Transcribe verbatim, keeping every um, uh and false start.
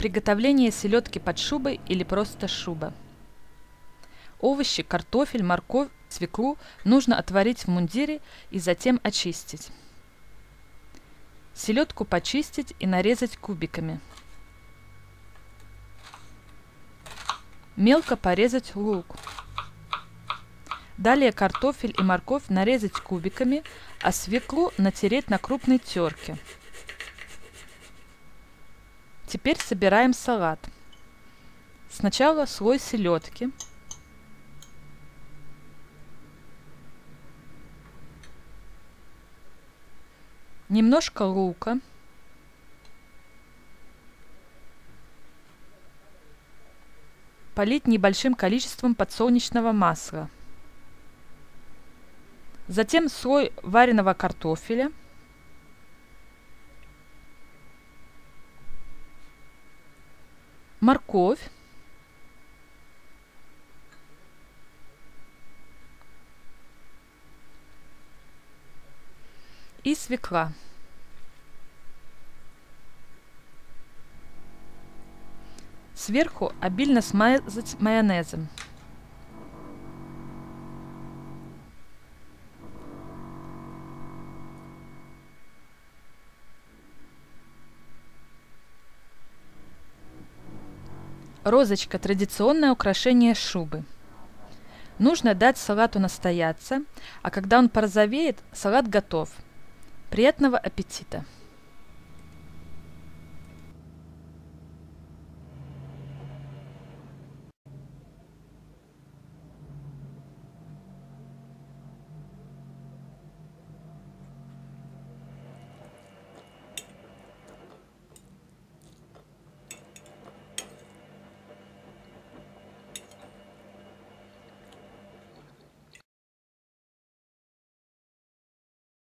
Приготовление селедки под шубой или просто шуба. Овощи, картофель, морковь, свеклу нужно отварить в мундире и затем очистить. Селедку почистить и нарезать кубиками. Мелко порезать лук. Далее картофель и морковь нарезать кубиками, а свеклу натереть на крупной терке. Теперь собираем салат. Сначала слой селедки. Немножко лука. Полить небольшим количеством подсолнечного масла. Затем слой вареного картофеля. Морковь. И свекла. Сверху обильно смазать майонезом. Розочка – традиционное украшение шубы. Нужно дать салату настояться, а когда он порозовеет, салат готов. Приятного аппетита!